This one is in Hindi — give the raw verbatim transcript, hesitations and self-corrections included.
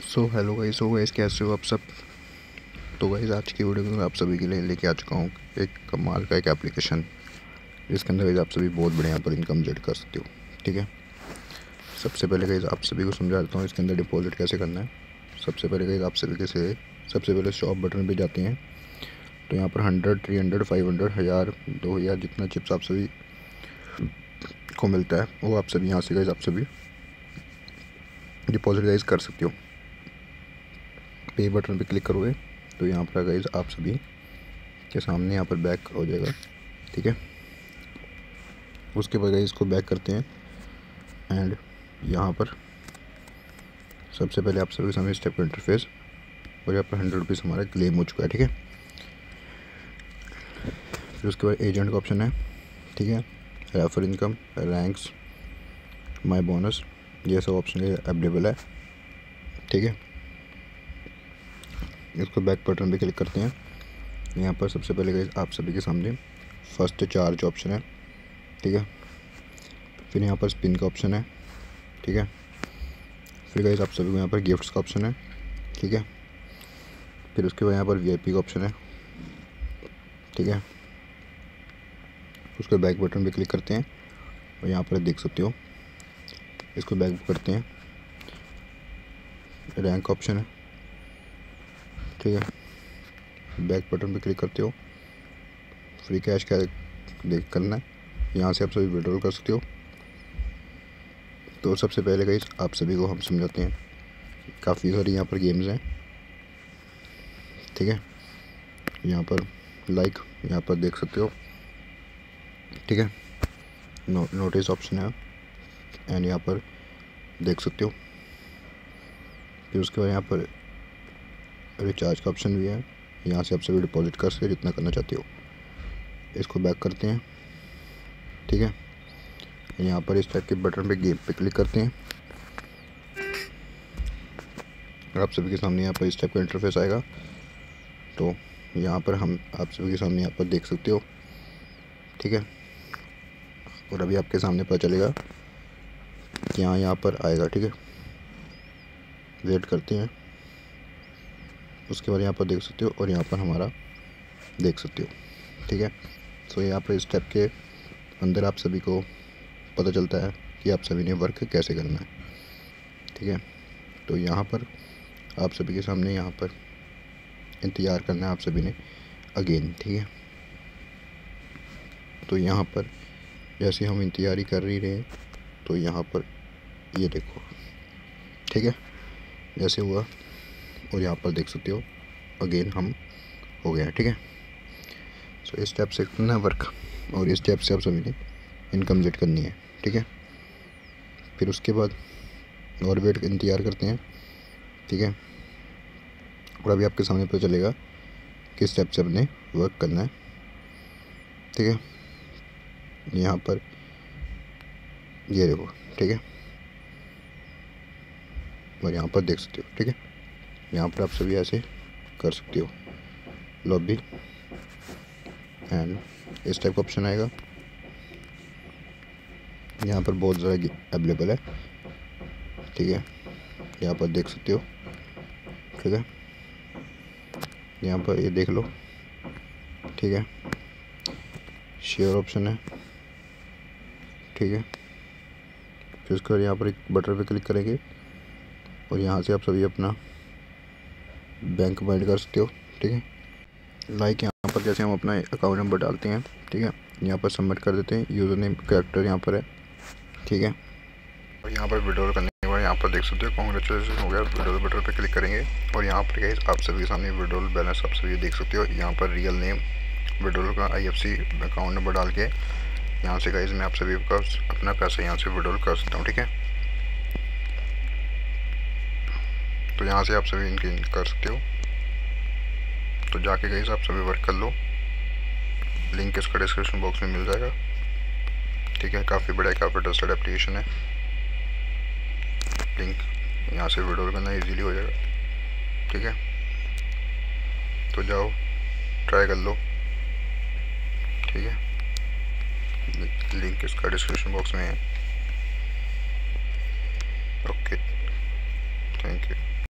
सो हेलो गाइस, सो गाइस कैसे हो आप सब। तो गाइस आज की वीडियो में आप सभी के लिए लेके आ चुका हूँ एक कमाल का एक एप्लीकेशन, जिसके अंदर गाइस आप सभी बहुत बढ़िया यहाँ पर इनकम जनरेट कर सकते हो। ठीक है, सबसे पहले गाइस आप सभी को समझा देता हूँ इसके अंदर डिपॉजिट कैसे करना है। सबसे पहले गाइस आप सभी के से सबसे पहले शॉप बटन पे जाते हैं, तो यहाँ पर hundred three hundred five hundred हज़ार दो हज़ार जितना चिप्स आप सभी को मिलता है वो आप सभी यहाँ से गाइस आप सभी डिपॉजिट गाइस कर सकते हो। पे बटन पे क्लिक करोगे तो यहाँ पर गाइस आप सभी के सामने यहाँ पर बैक हो जाएगा। ठीक है, उसके बाद गाइस इसको बैक करते हैं एंड यहाँ पर सबसे पहले आप सभी के सामने स्टेप इंटरफेस और यहाँ पर हंड्रेड रुपीज़ हमारा क्लेम हो चुका है। ठीक है, फिर उसके बाद एजेंट का ऑप्शन है। ठीक है, refer income, ranks, my bonus, ये सब ऑप्शन अवेलेबल है। ठीक है, इसको बैक बटन पे क्लिक करते हैं। यहाँ पर सबसे पहले गाइस आप सभी के सामने फर्स्ट चार्ज ऑप्शन है। ठीक है, फिर यहाँ पर स्पिन का ऑप्शन है। ठीक है, फिर गाइस आप सभी को यहाँ पर गिफ्ट्स का ऑप्शन है। ठीक है, फिर उसके बाद यहाँ पर वीआईपी का ऑप्शन है। ठीक है, उसके बैक बटन पे क्लिक करते हैं और यहाँ पर देख सकते हो इसको बैक करते हैं। रैंक का ऑप्शन है। ठीक है, बैक बटन पे क्लिक करते हो, फ्री कैश क्या देख करना है, यहाँ से आप सभी विड्रॉल कर सकते हो। तो सबसे पहले गाइस आप सभी को हम समझाते हैं, काफ़ी सारी यहाँ पर गेम्स हैं। ठीक है, यहाँ पर लाइक यहाँ पर देख सकते हो। ठीक है, नो नोटिस ऑप्शन है एंड यहाँ पर देख सकते हो। फिर उसके बाद यहाँ पर रिचार्ज का ऑप्शन भी है, यहाँ से आप सभी डिपॉजिट कर सकते हो जितना करना चाहते हो। इसको बैक करते हैं। ठीक है, यहाँ पर इस टाइप के बटन पे गेम पे क्लिक करते हैं और आप सभी के सामने यहाँ पर इस टाइप का इंटरफेस आएगा। तो यहाँ पर हम आप सभी के सामने यहाँ पर देख सकते हो। ठीक है, और अभी आपके सामने पता चलेगा कि यहाँ यहाँ पर आएगा। ठीक है, वेट करते हैं। उसके बाद यहाँ पर देख सकते हो और यहाँ पर हमारा देख सकते हो। ठीक है, तो यहाँ पर इस स्टेप के अंदर आप सभी को पता चलता है कि आप सभी ने वर्क कैसे करना है। ठीक है, तो यहाँ पर आप सभी के सामने यहाँ पर इंतज़ार करना है आप सभी ने अगेन। ठीक है, तो यहाँ पर जैसे हम इंतज़ार ही कर ही रहे हैं तो यहाँ पर ये देखो। ठीक है, जैसे हुआ और यहाँ पर देख सकते हो अगेन हम हो गया। ठीक है, सो इस स्टेप से करना है वर्क और इस स्टेप से आप सभी ने इनकम जनरेट करनी है। ठीक है, फिर उसके बाद और वेट इंतज़ार करते हैं। ठीक है, और अभी आपके सामने पता चलेगा किस स्टेप से अपने वर्क करना है। ठीक है, यहाँ पर ये देखो। ठीक है, और यहाँ पर देख सकते हो। ठीक है, यहाँ पर आप सभी ऐसे कर सकते हो लॉबी एंड इस टाइप का ऑप्शन आएगा। यहाँ पर बहुत ज़्यादा अवेलेबल है। ठीक है, यहाँ पर देख सकते हो। ठीक है, यहाँ पर ये देख लो। ठीक है, शेयर ऑप्शन है। ठीक है, फिर उसके बाद यहाँ पर एक बटन पे क्लिक करेंगे और यहाँ से आप सभी अपना बैंक बाइंड कर सकते हो। ठीक है, लाइक यहाँ पर जैसे हम अपना अकाउंट नंबर डालते हैं। ठीक है, यहाँ पर सबमिट कर देते हैं, यूज़र नेम कैरेक्टर यहाँ पर है। ठीक है, और यहाँ पर विड्रॉल करने के बाद यहाँ पर देख सकते हो कॉन्ग्रेचुलेसन हो गया। विड्रॉल बटन पर क्लिक करेंगे और यहाँ पर गाइस आप सभी के सामने विड्रॉल बैलेंस आप सभी देख सकते हो। यहाँ पर रियल नेम, विड्रॉल का आईएफसी अकाउंट नंबर डाल के यहाँ से गाइस मैं आप सभी का अपना पैसा यहाँ से विड्रॉल कर सकता हूँ। ठीक है, तो यहाँ से आप सभी इनके कर सकते हो। तो जाके गाइस आप सभी वर्क कर लो, लिंक इसका डिस्क्रिप्शन बॉक्स में मिल जाएगा। ठीक है, काफ़ी बड़ा काफ़ी ट्रस्टेड एप्लीकेशन है। लिंक यहाँ से विड्रॉल करना इजीली हो जाएगा। ठीक है, तो जाओ ट्राई कर लो। ठीक है, लिंक इसका डिस्क्रिप्शन बॉक्स में है। Okay, thank you.